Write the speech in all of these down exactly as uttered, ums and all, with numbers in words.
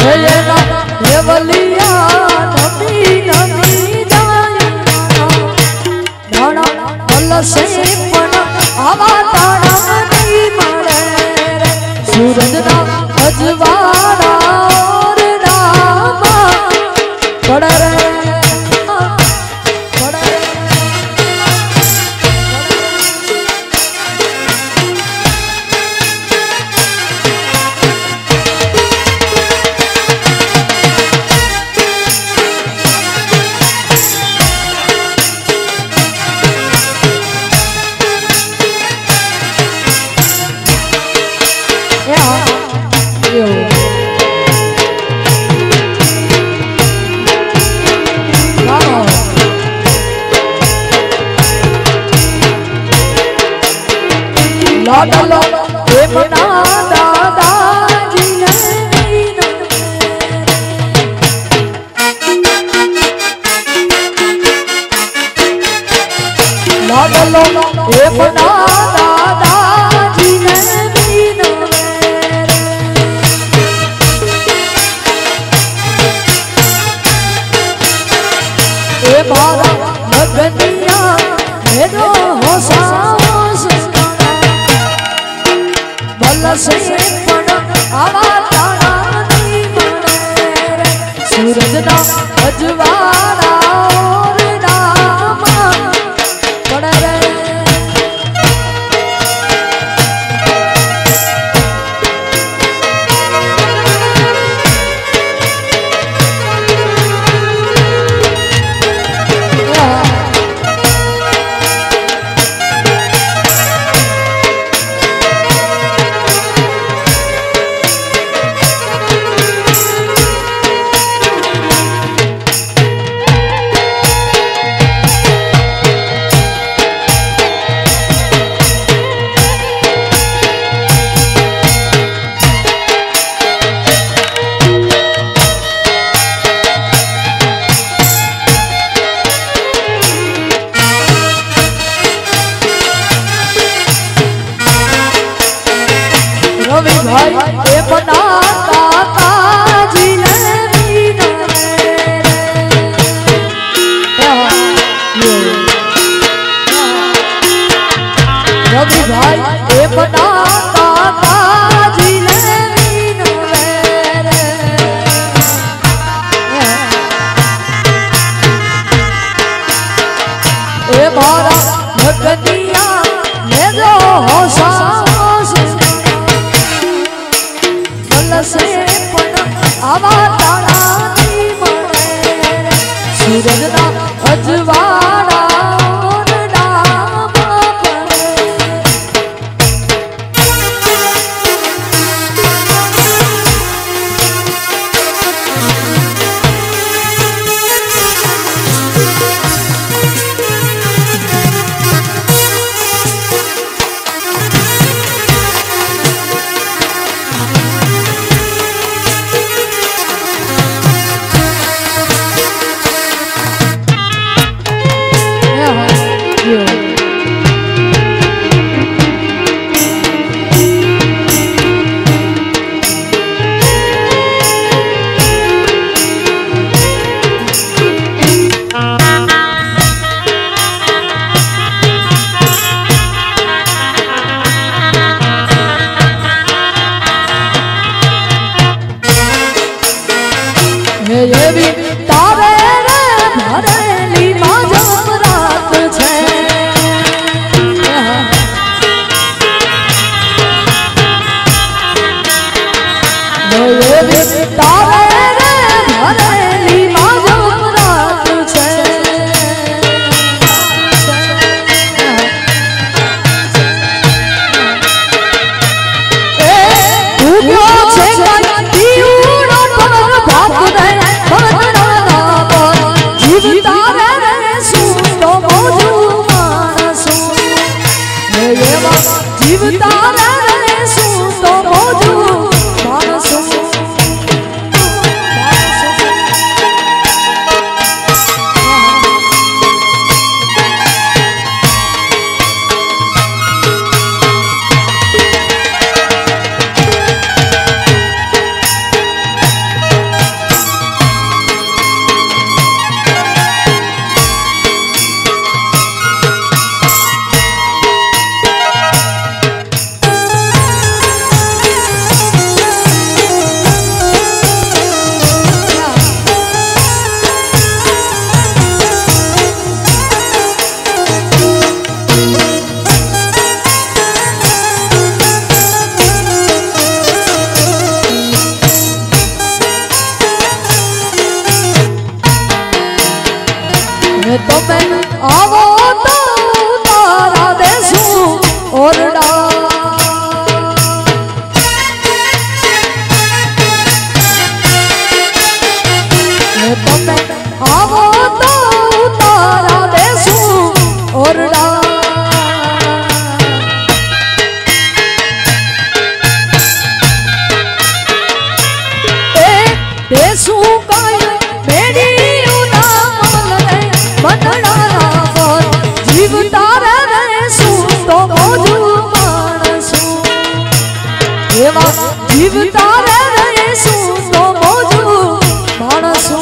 लाडलो प्रेमना दादाजी लाडलो प्रेमना दादाजी ए मारा लगनिया मेरो होसा से पण आवा तारा नी मने रे सूरज ना अजवाड़ा और नाम पड़ रे रवि भाई ए बना दादाजी रवि भाई ए बना दादाजी ए मारा भगनिया मेरो होसा से पण आवा तारा नी मने सूरज ना अजवाड़ा और नाम पड़े ये भी तारे रे भरेली माजम रात छे ये भी तारे रे भरेली माजम रात छे ए उगो छे दिउड़ो पर बाप रे जीवता रे सू तो मौजू मानसू चुकाय मेरी उनामल रे बनड़ा पर जीवता रहेशु तो मोजू मानसु एवा जीवता रहेशु तो मोजू मानसु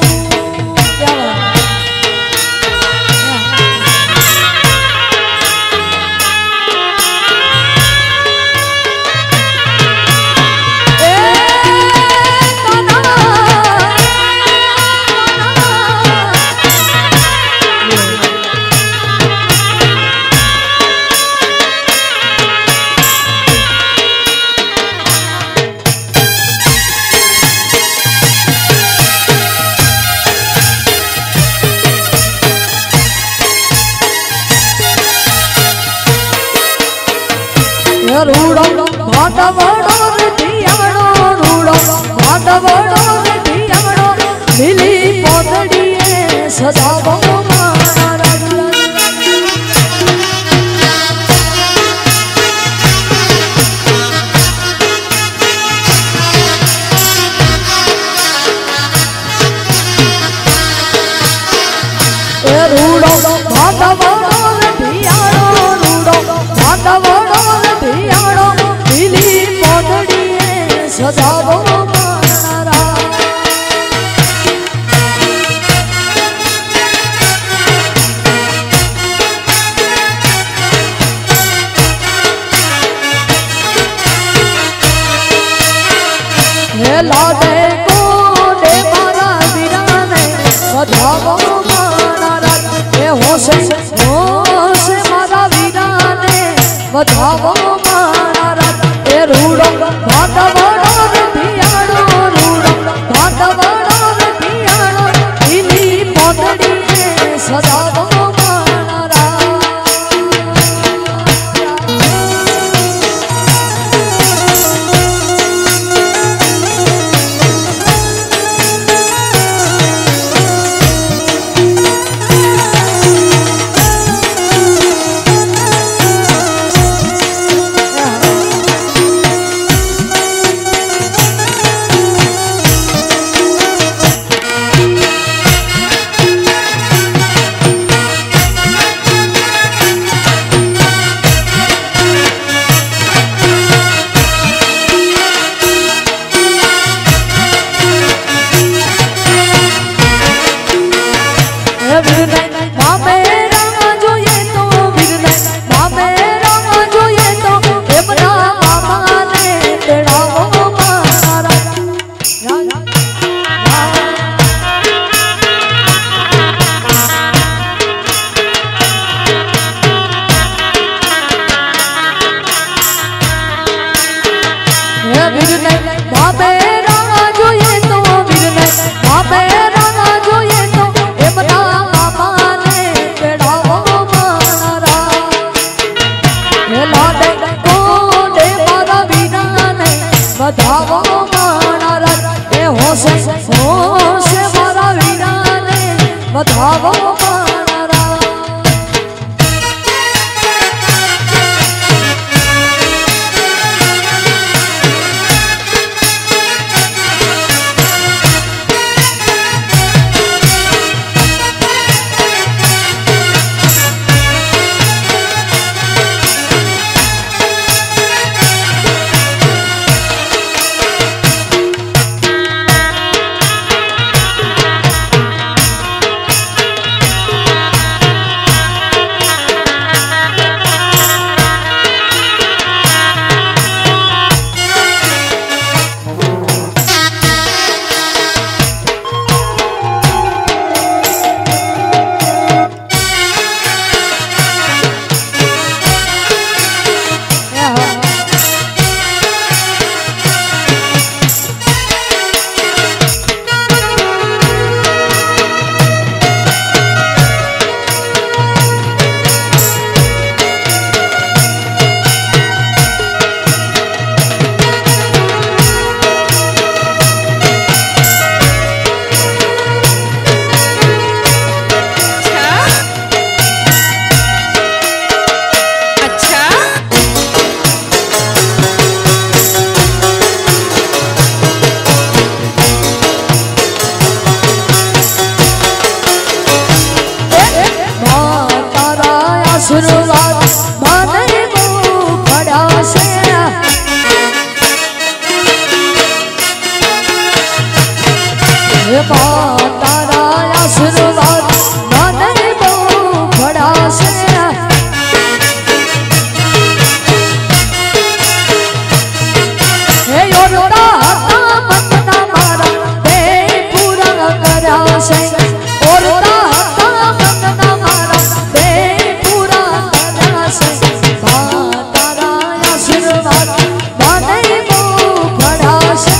रूड़ो भाटवड़ो दियाड़ो रूड़ो भाटवड़ो दियाड़ो मिली पोतड़िए सजावो मारा रूड़ो भाटवड़ो दियाड़ो रूड़ो भाटवड़ो सजावो मारा हे लाडे कोडे मारा वीराने बधावो मारा हे होश होश मारा वीराने बधावो मारा हे रूड़ो भाटवड़ो सजावो मारा बधावो मारा हे होश होश मारा वीराने बधावो मारा हे माँ तारा आशीर्वाद મને બહુ ભળાશે હે યોરતા હતા મનના મારા તે પૂરા કરાશે ઓરતા હતા મનના મારા તે પૂરા કરાશે માँ તારા આશીર્વાદ મને બહુ ભળાશે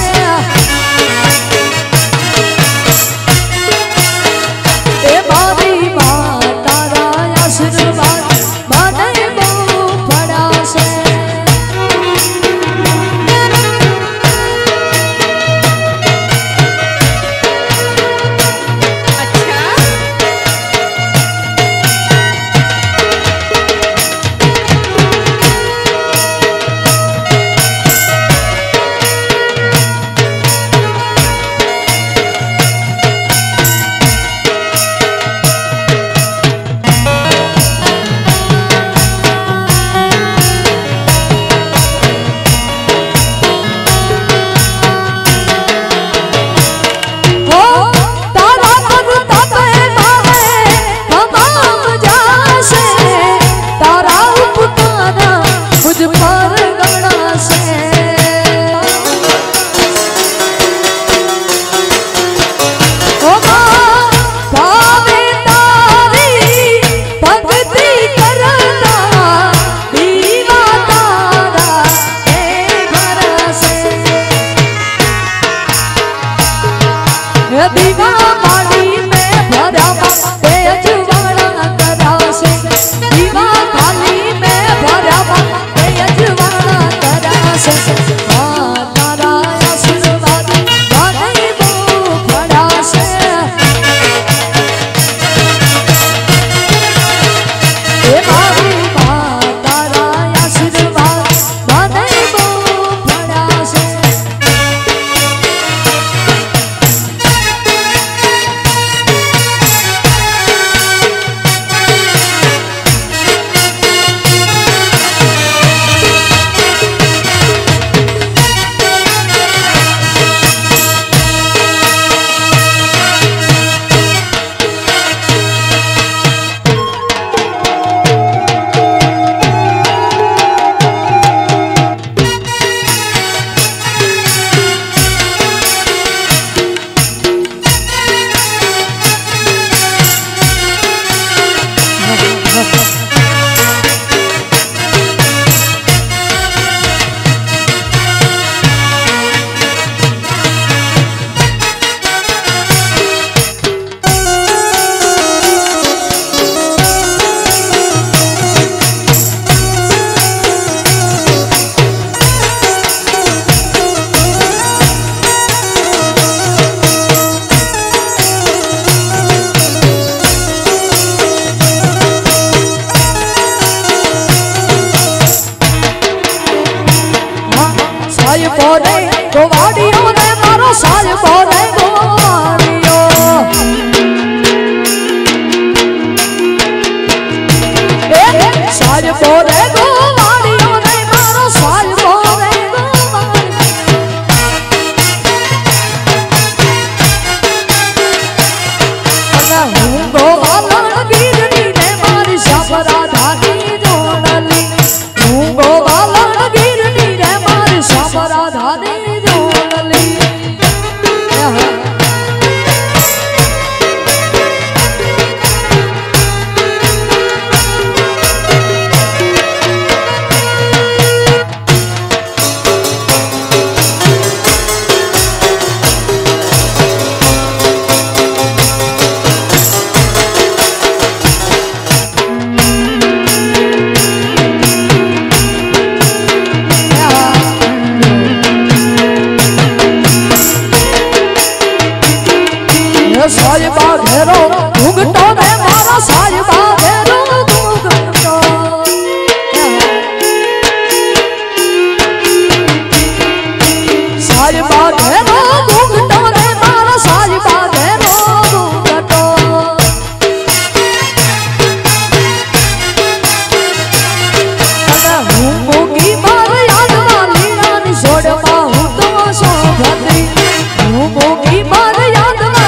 હું મોગી માર યાદ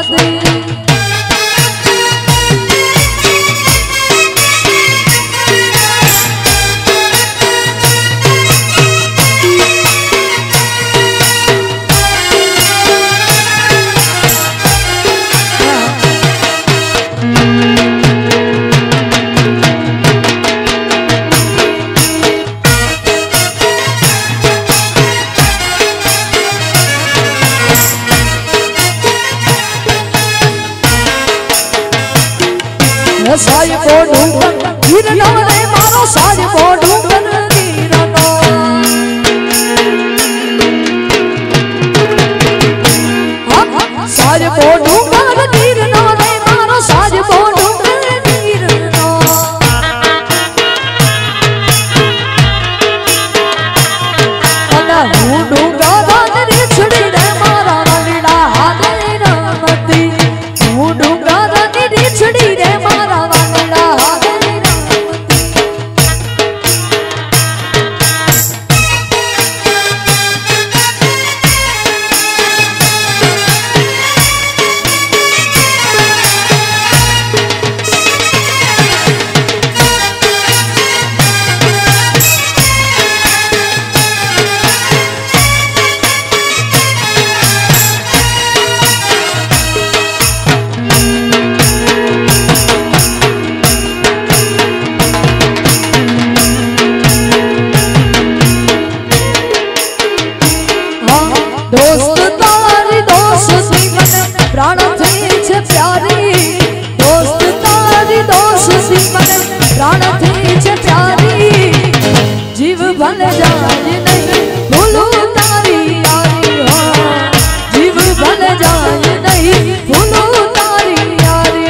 स्वादी साहिबो डूंगर गिरनो रे मारो साहिबो डूंगर गिरनो साहिबो डूंगर गिरनो रे मारो साहिबो डूंगर गिरनो अना हूँ डूंगर रे छड़ी रे मारा वलीड़ा हाथे रमती हूँ डूंगर रे छड़ी रे दोस्त तारी दोस्ती मने प्राण थी छे प्यारी दोस्त तारी दोस्ती मने प्राण थी छे प्यारी जीव भल जाए नहीं भूलू तारी यारी हो जीव भल जाए नहीं भूलू तारी यारी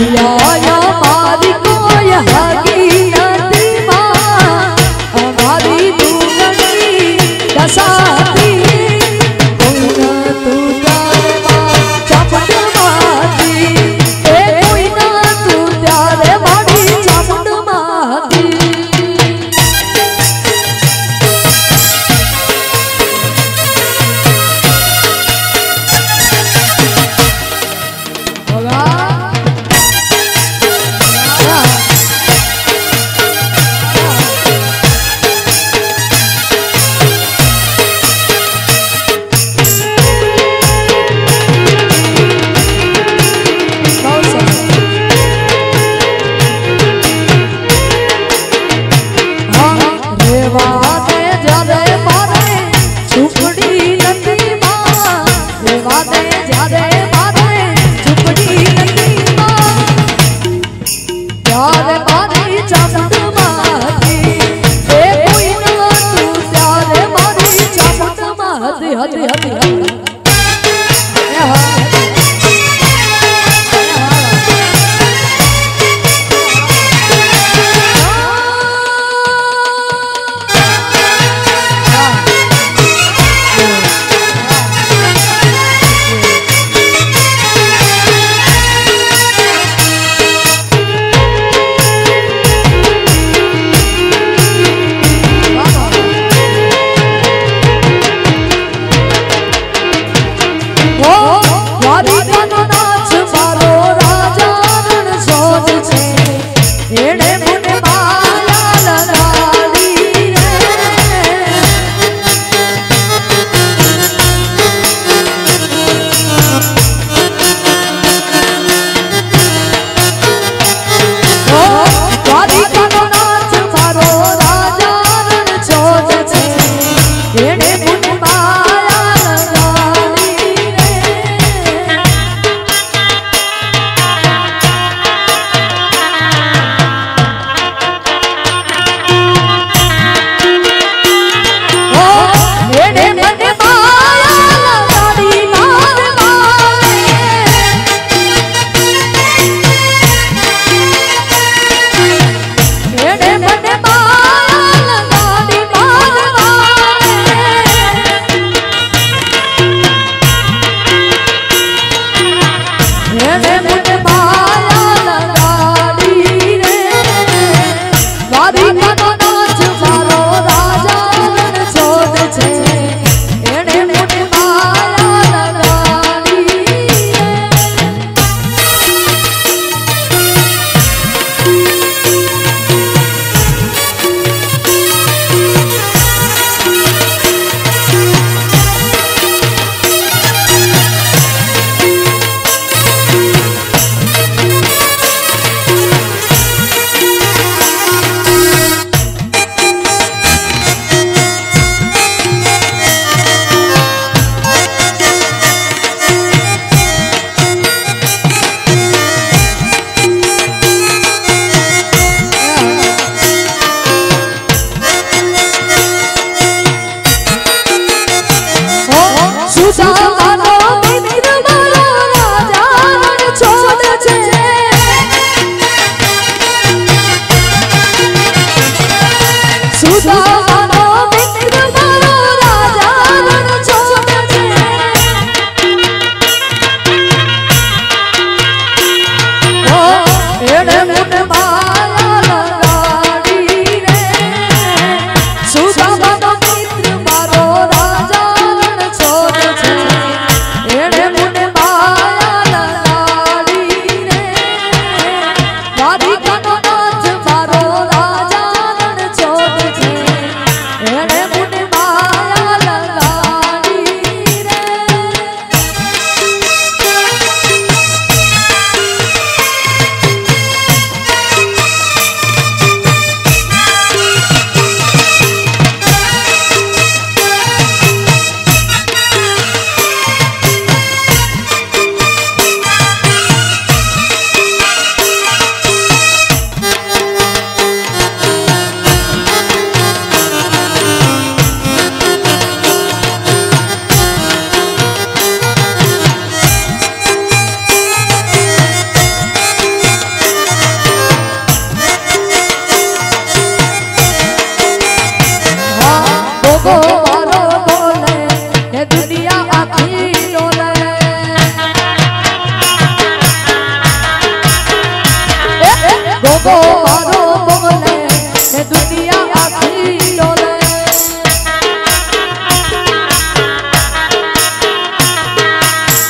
સુદામાનો મિત્ર મારો રાજા રણ છોડ છે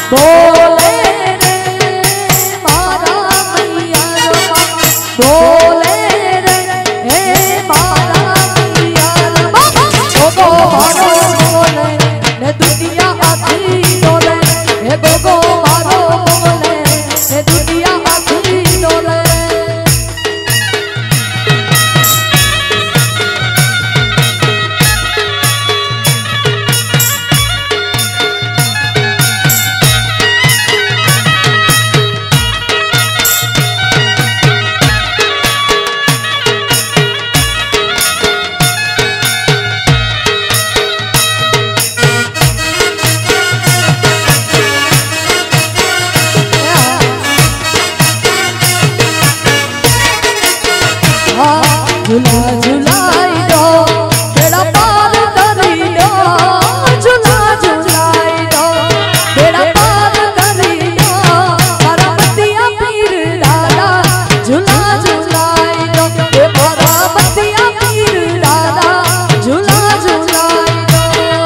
बोले रे मारा मैया बोले रे हे मारा मैया गोगो मारो बोले ने दुनिया आखी डोले हे गोगो मारो बोले ने दुनिया आखी डोले झूला झूलाई दो बेड़ा पार करी दो झूला झूलाई दो बेड़ा पार करी दो पार्वतिया पीर दादा झूला झूलाई दो हे पार्वतिया पीर दादा झूला झूलाई दो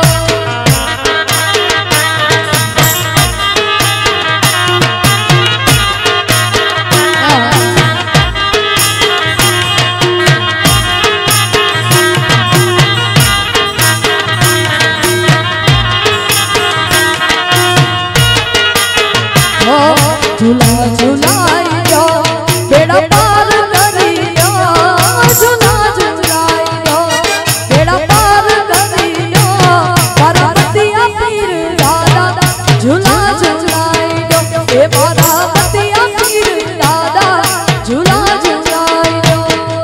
झूला झूलाई दो बेड़ा पार करी दो झूला झूलाई दो बेड़ा पार करी दो पार्वतिया पीर दादा झूला झूलाई दो हे पार्वतिया पीर दादा झूला झूलाई दो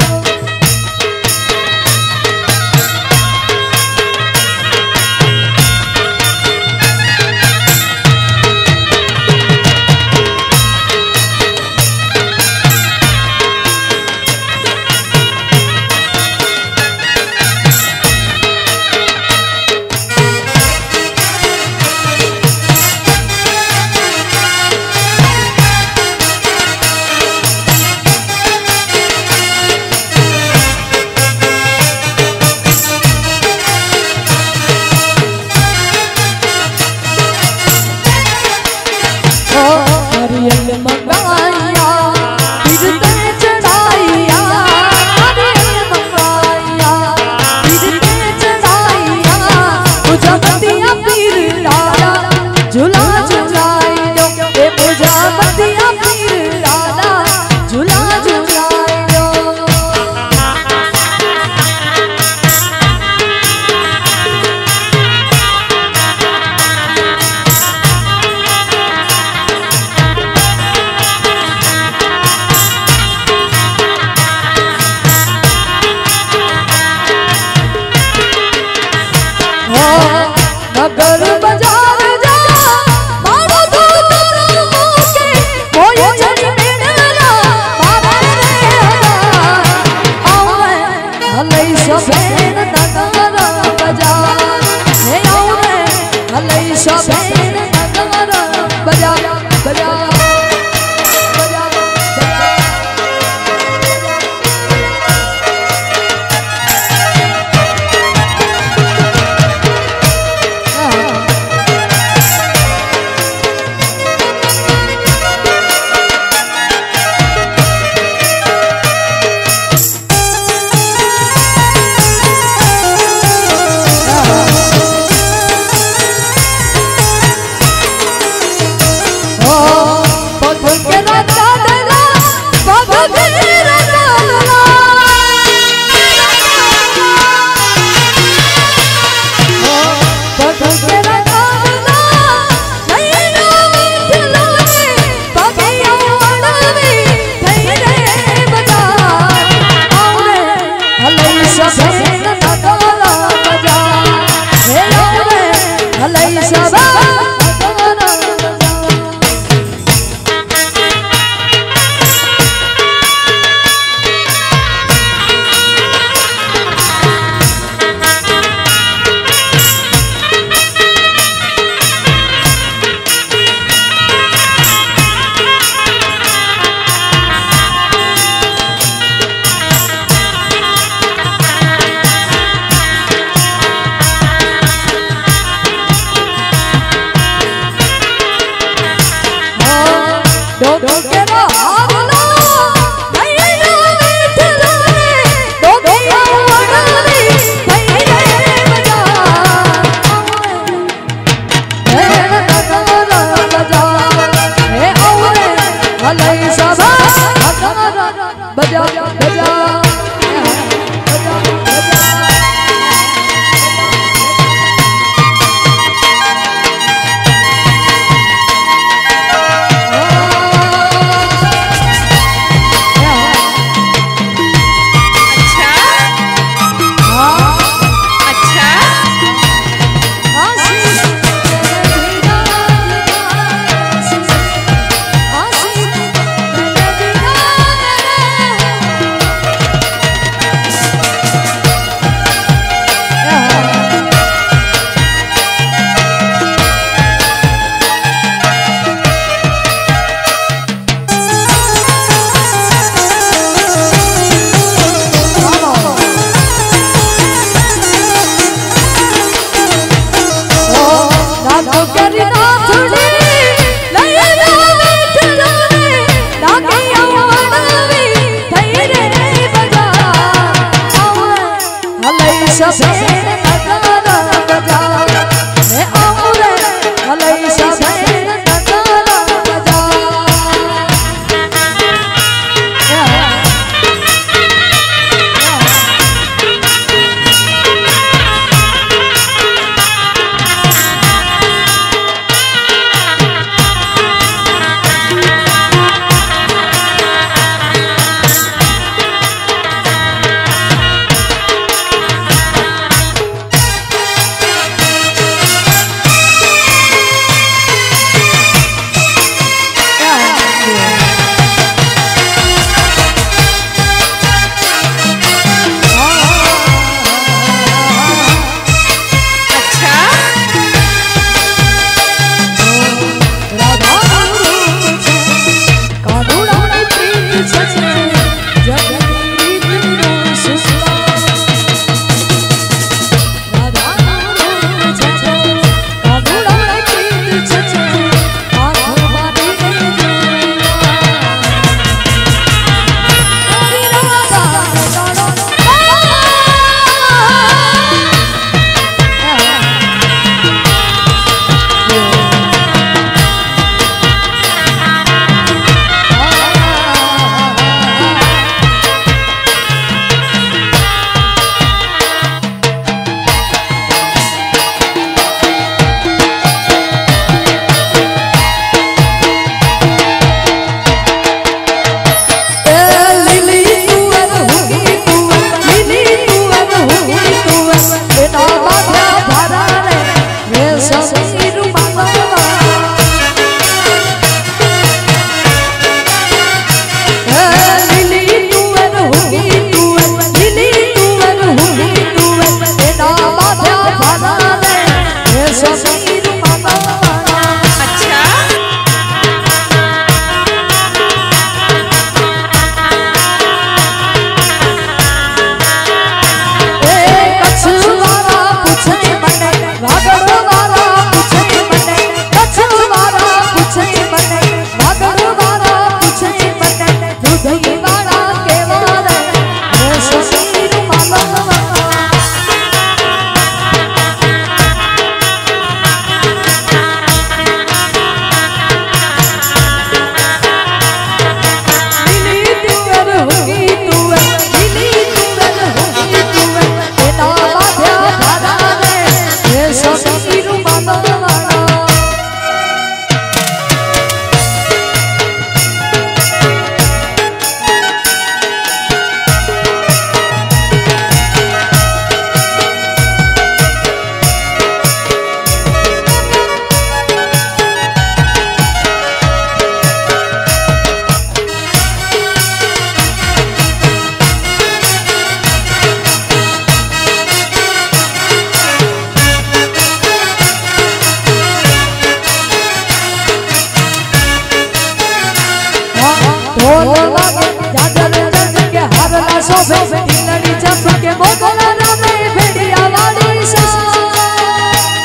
नारियल मंगाया फिर ते चढ़ाइया नारियल मंगाया फिर ते चढ़ाइया पूजा बतिया पीर दादा झूला झूलाई दो हे पूजा बतिया पीर दादा झूला झूलाई दो नगर बाजार जा मारो दूध मोके कोई जन मेला मारे रे आवे हलई सफेद नगर बाजार हे आवे हलई सफेद नगर बाजार बाजार ડોકેરો હારલો ભૈરો વિઠલો રે ડોકિયા વડલી ભૈરે બજા હે નગર બજા હે ઓરે ભલઈ સભા બજા બજા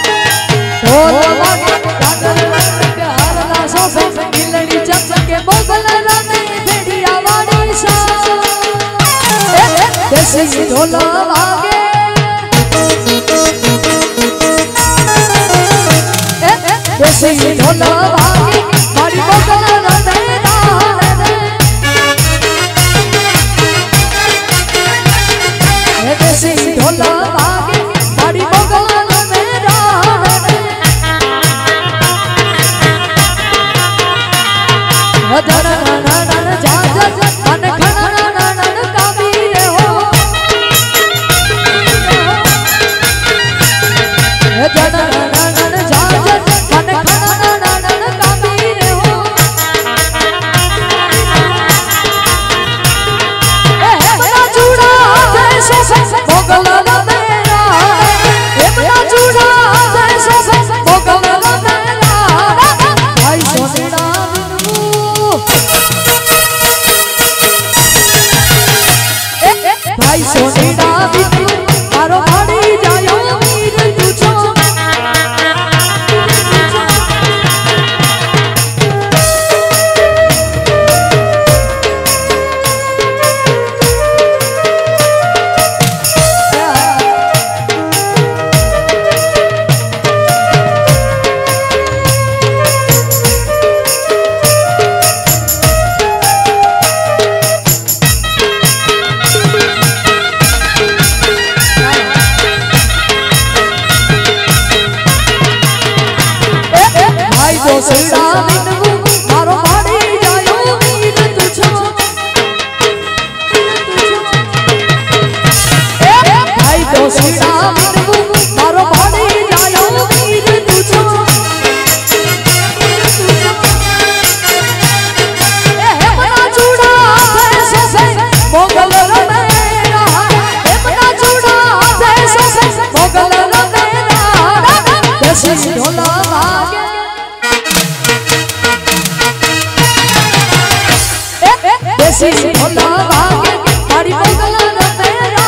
Mogo देसी ढोल वागे देसी ढोल वागे मारी बगल रमेरा देसी ढोल वागे मारी बगल रमेरा धन धन धन जा जा धन खन धन काबीर हो धन धन धन जा जा धन खन धन काबीर हो ए बना चूड़ा जैसे मोगल मेरा ए बना चूड़ा जैसे मोगल मेरा भाई सोनेड़ा भाई सोनेड़ा बिनु मारो भाड़ी जायो वीर तुझो सोनेड़ा बिनु मारो भाड़ी जायो वीर तुझो भाई सोनेड़ा बिनु मारो भाड़ी जायो वीर तुझो ए बना चूड़ा जैसे मोगल मेरा ए बना चूड़ा जैसे मोगल मेरा देसी ढोल वागे देसी ढोल वागे मारी बगल रमेरा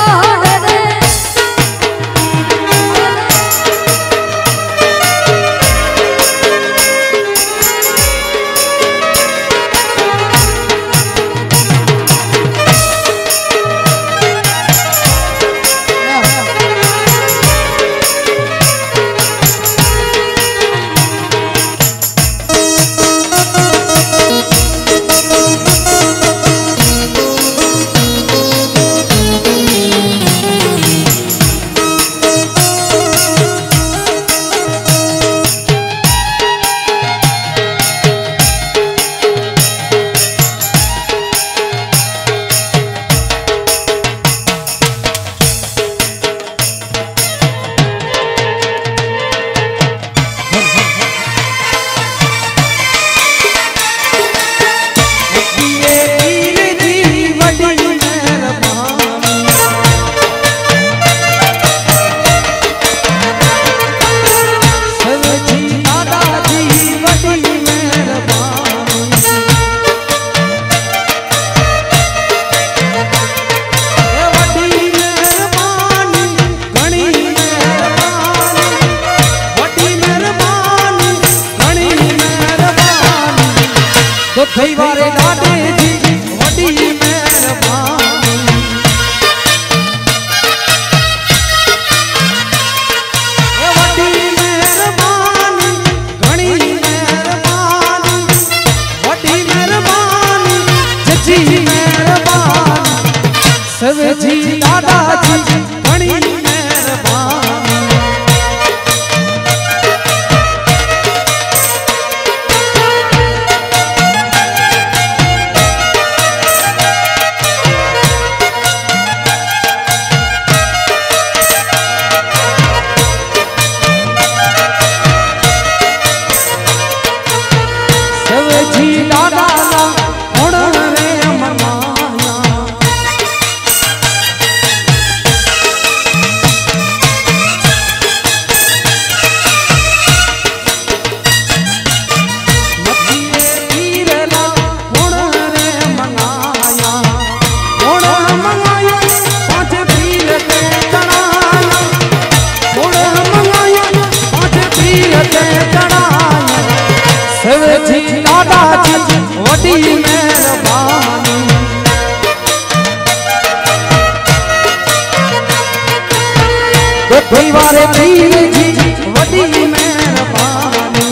कई बारे लाडे जी वडी मेहरबानी ए वडी मेहरबानी घणी मेहरबानी वडी मेहरबानी जजी मेहरबानी सब जी दादा जी घणी मेहरबानी वडी मेहरबानी कई बारे पीर जी वडी मेहरबानी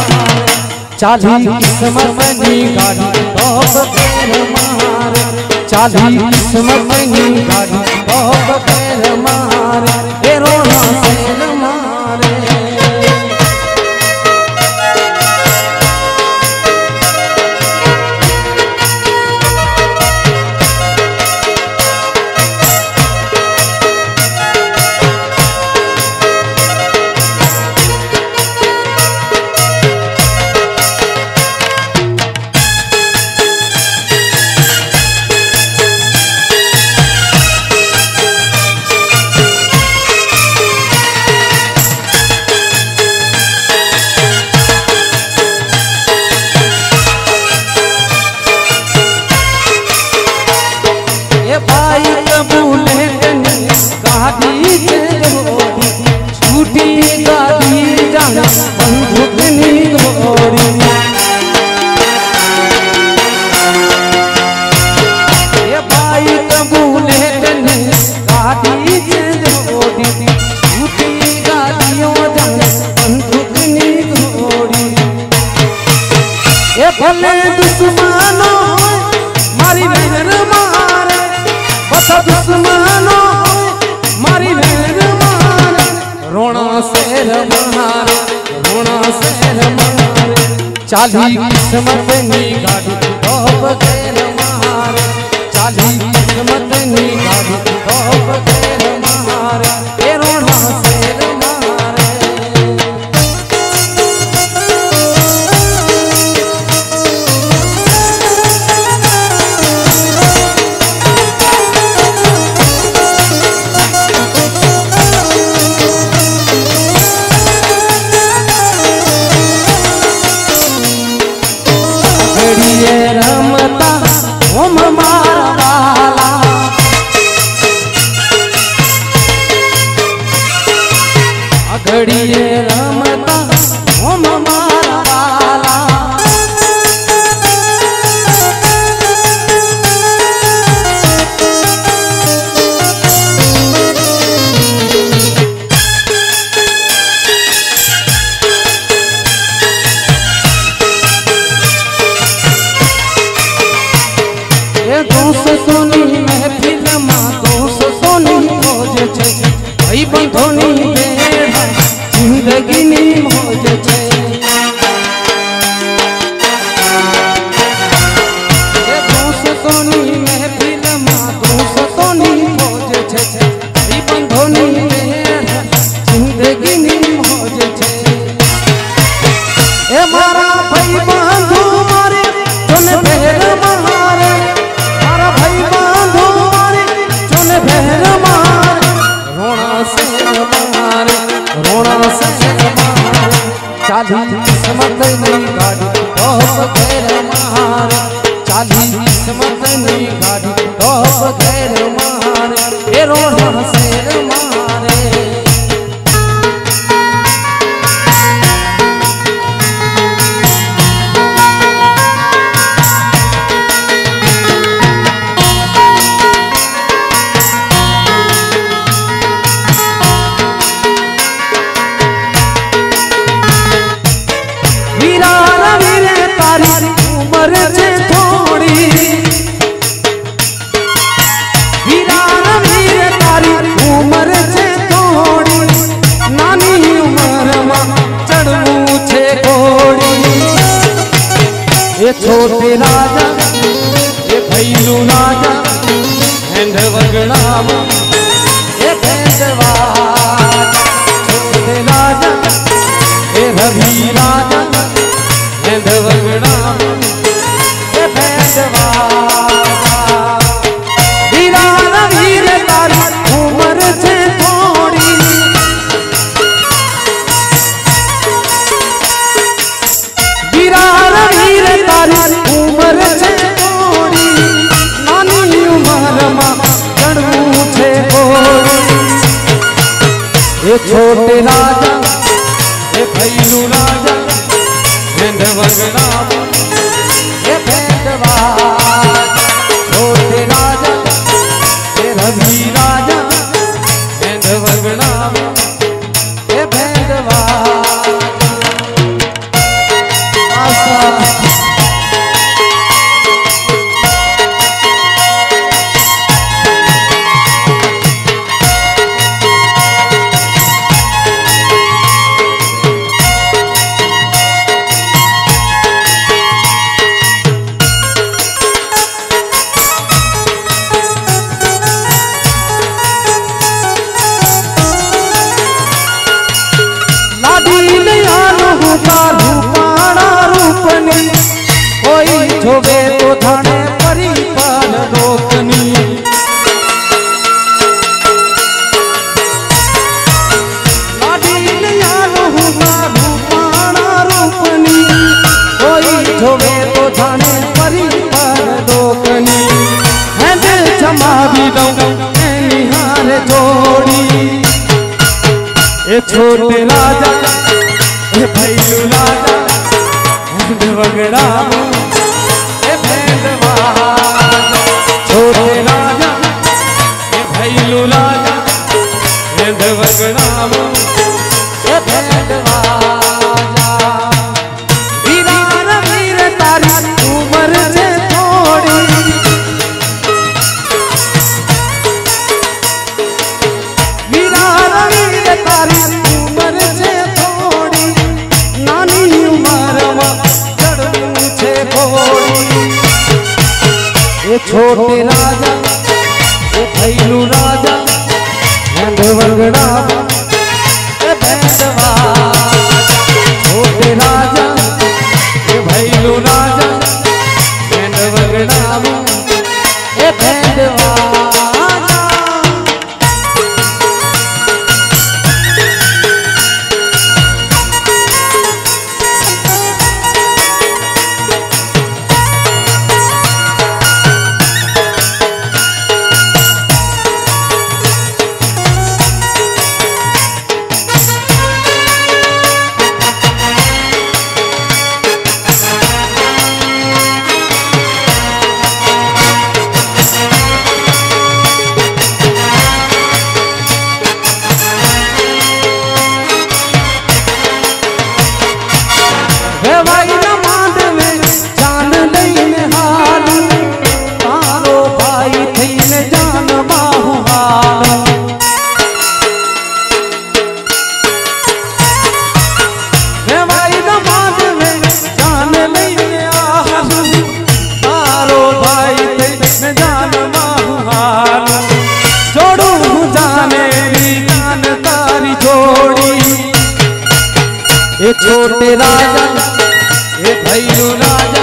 चाली किस्मत नी गाड़ी तो बगैर मार चाली किस्मत की गाड़ी ओ बगैर मारे ए रोना शेर मारे भले दुश्मनो मारी मेहर मारे बता दुश्मनो मारी मेहर मारे रोना शेर मारे रोना शेर मारे चाली किस्मत नी गाड़ी तो बगैर मारे चाली किस्मत नी गाड़ी तो बगैर मारे ए रोना शेर मारे रमता ओम मारा वाला घड़िए रमता ओम मारा वाला दोस्त सोनी महफिल मा दोस्त सोनी मौज छे भाई बंधोनी बेड़ा जिंदगी नी मौज छे दोस्त सोनी महफिल मा दोस्त सोनी मौज छे भाई बंधोनी बेड़ा जिंदगी नी मौज छे ए मारा भाई बंधु मारे तने बेर मारे रोना शेर मारे चाली किस्मत नी गाड़ी तो बगैर मारे चाली किस्मत नी गाड़ी तो बगैर मारे ए रोना शेर मारे उम्र से थोड़ी वीरान वीर तारी उम्र से थोड़ी नानी उम्र में चढ़ू छे घोड़ी ये छोटे राजा ये भैलू राजा हैंड वगड़ा ये भेदवा छोटे राजा ये रवि राजा हैंड वगड़ा वीरान वीर तारी उम्र से थोड़ी वीरान वीर तारी उम्र से थोड़ी नानी उम्र में चढ़ू छे घोड़ी ये छोटे राजा ये भैलू राजा हैंड वगड़ा ये भेदवा छोटे राजा ये रवि राजा हैंड वगड़ा ये भेदवा आशा छोटे राजा ये भैलू राजा वगड़ा ये भेदवा छोटे राजा ये भैलू राजा ये वगड़ा ये भेदवा वीरान वीर तारी उम्र से थोड़ी वीरान वीर तारी उम्र से थोड़ी नानी उम्र में चढ़ू छे घोड़ी ये छोटे राजा ये भैलू राजा वगड़ा ये भेदवा छोटे राजा ये भैलू राजा वगड़ा ये भेदवा ये छोटे राजा ये भैलू राजा